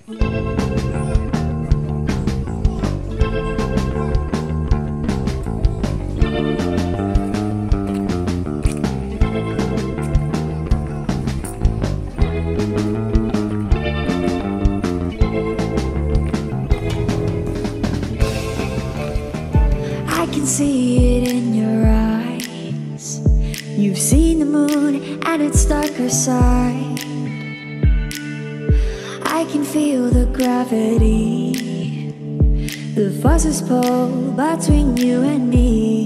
I can see it in your eyes. You've seen the moon and its darker side. I can feel the gravity, the forces pull between you and me.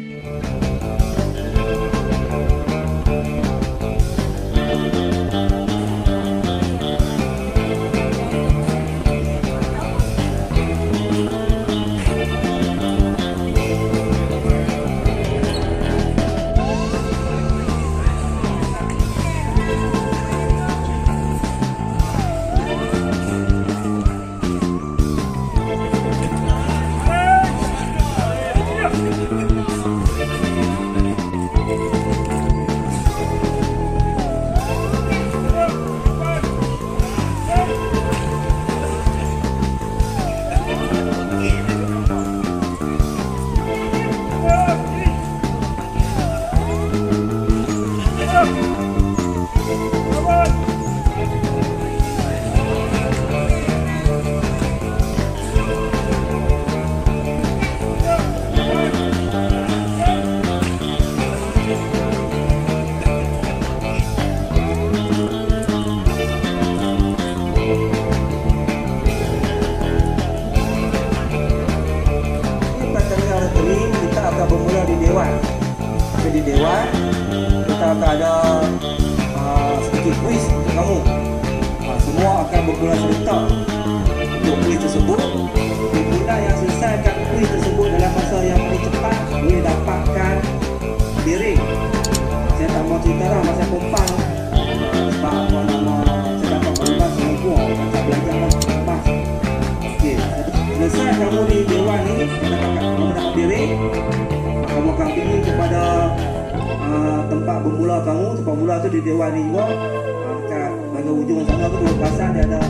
Di Dewan kita akan ada sedikit kuis untuk kamu. Semua akan berguna serentak untuk kuis tersebut. Pengguna yang selesaikan kuis tersebut dalam masa yang paling cepat boleh dapatkan piring. Saya tak mau cerita lah masa kompas sebab apa nama saya dapat kompas semua buah macam belajar kompas. Okey, selesai kamu di Dewan ni kamu dapat piring. Kamu akan pergi kepada tempat bermula kamu. Tempat bermula tu di Dewan ni juga. Dekat bahagian ujung sana tu dua kawasan dia ada.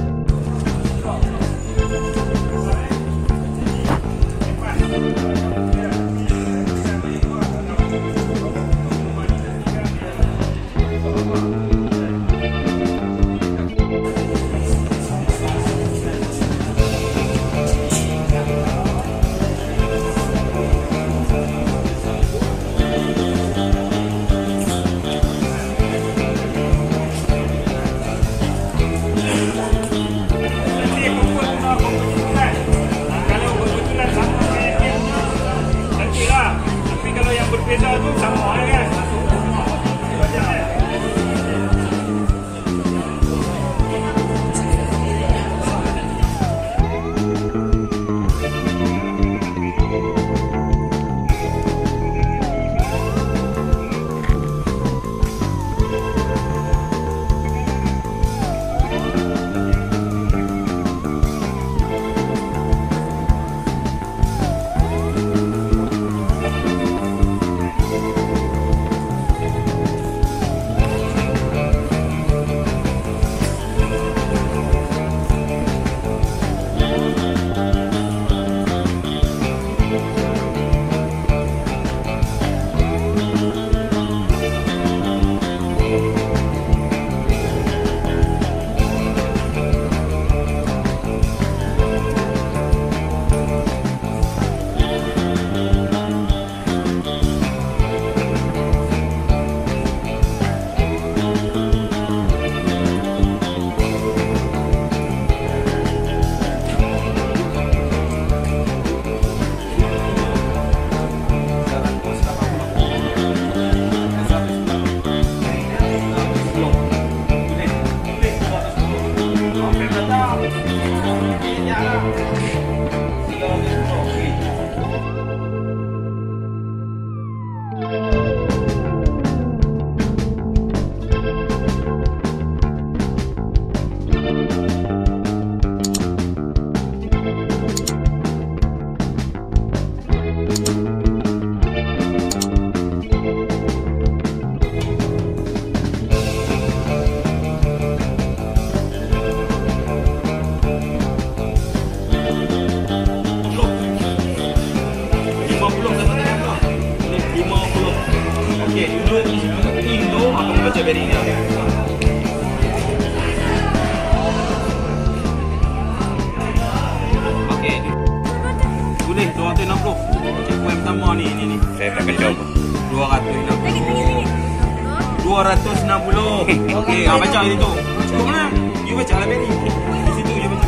Berbeza tu sama kan? jadinya. Okey. Boleh 260. Cikgu yang pertama ni. Saya tak kacau. 260. 260. Okey, baca ini tu. Cukup mana? You baca lah Benny. Di situ you baca.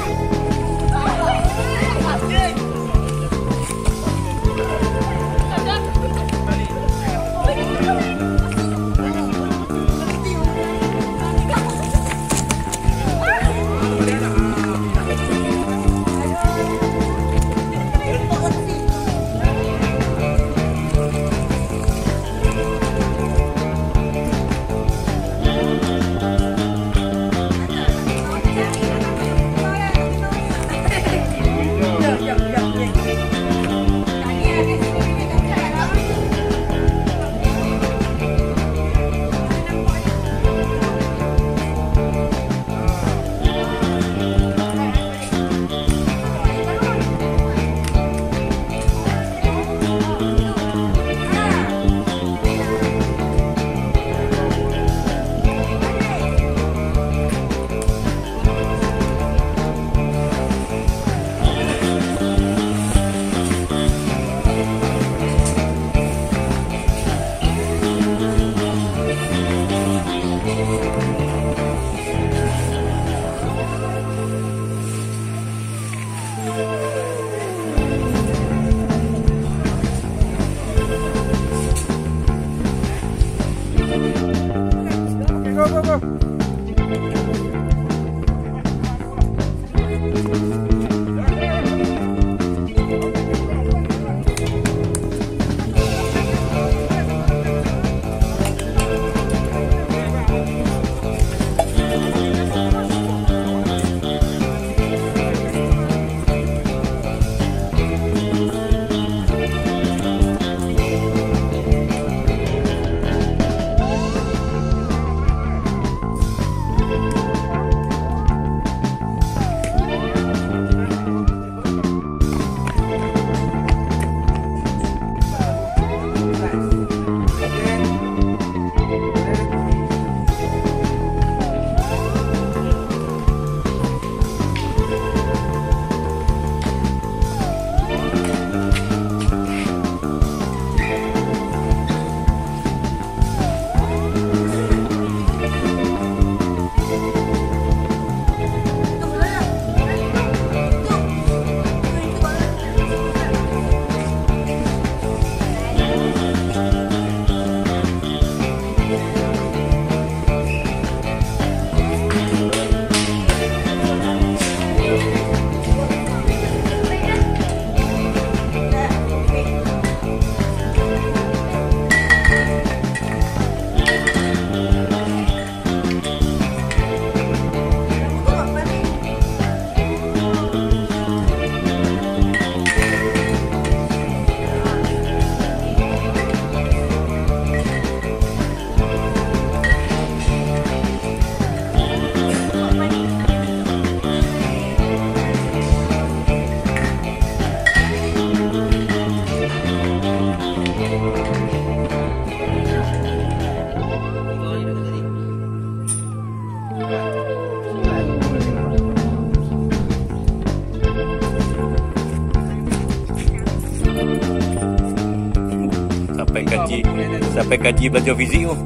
Sampai kaji belajar fizik tu.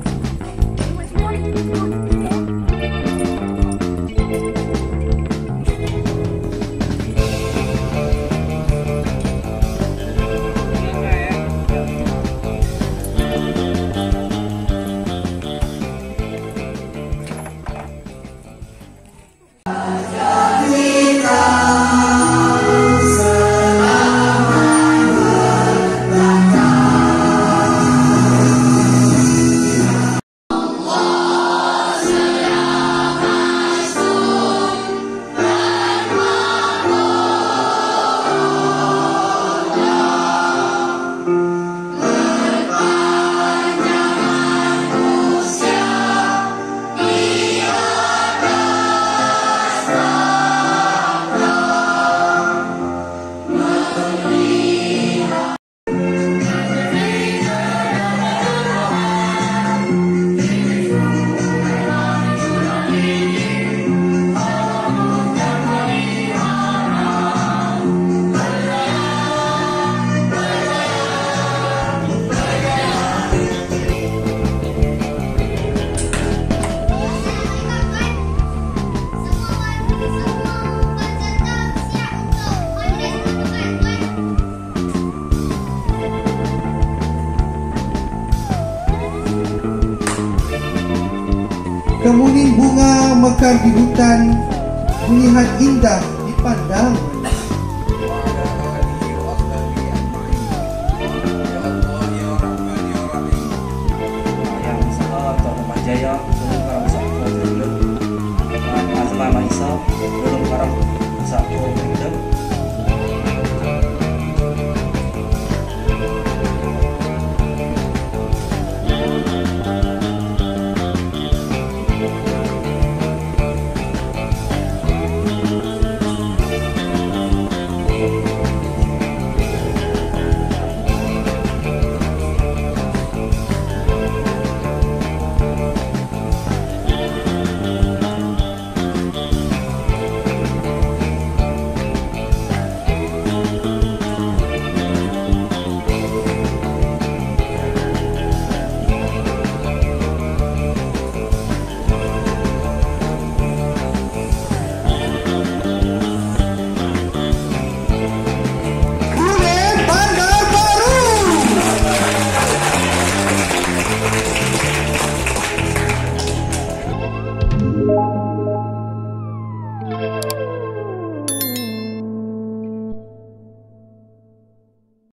mekar di hutan, melihat indah dipandang. Yang usaha atau Rumah Jaya, belum karang usaha dulu. Azma Maisa, belum karang usaha